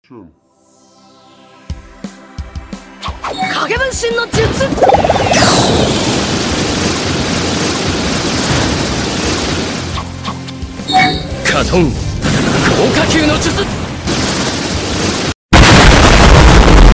影分身の術。カトン豪華級の術。